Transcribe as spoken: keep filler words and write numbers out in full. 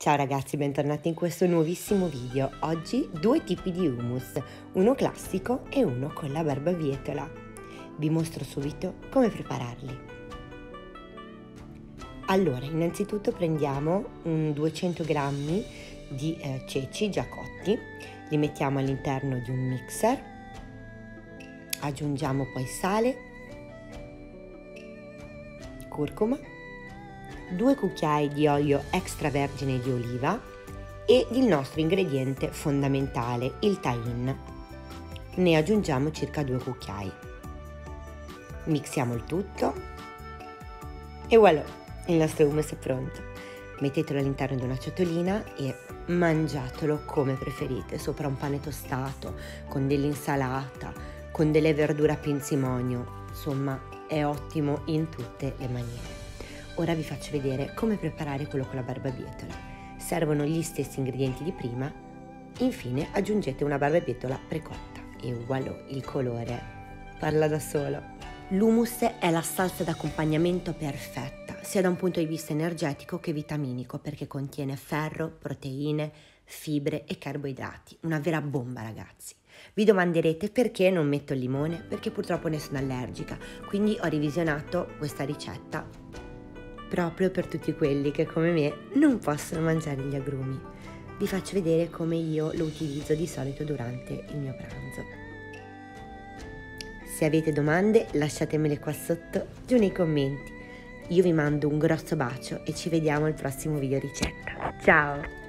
Ciao ragazzi, bentornati in questo nuovissimo video. Oggi due tipi di hummus, uno classico e uno con la barbabietola. Vi mostro subito come prepararli. Allora, innanzitutto prendiamo un duecento grammi di eh, ceci già cotti, li mettiamo all'interno di un mixer, aggiungiamo poi sale, curcuma, due cucchiai di olio extravergine di oliva e il nostro ingrediente fondamentale, il tahine. Ne aggiungiamo circa due cucchiai. Mixiamo il tutto e voilà, il nostro hummus è pronto. Mettetelo all'interno di una ciotolina e mangiatelo come preferite, sopra un pane tostato, con dell'insalata, con delle verdure a pinzimonio, insomma è ottimo in tutte le maniere. Ora vi faccio vedere come preparare quello con la barbabietola. Servono gli stessi ingredienti di prima, infine aggiungete una barbabietola precotta e voilà, il colore parla da solo. L'hummus è la salsa d'accompagnamento perfetta, sia da un punto di vista energetico che vitaminico, perché contiene ferro, proteine, fibre e carboidrati. Una vera bomba, ragazzi. Vi domanderete perché non metto il limone? Perché purtroppo ne sono allergica, quindi ho revisionato questa ricetta proprio per tutti quelli che come me non possono mangiare gli agrumi. Vi faccio vedere come io lo utilizzo di solito durante il mio pranzo. Se avete domande lasciatemele qua sotto giù nei commenti. Io vi mando un grosso bacio e ci vediamo al prossimo video ricetta. Ciao!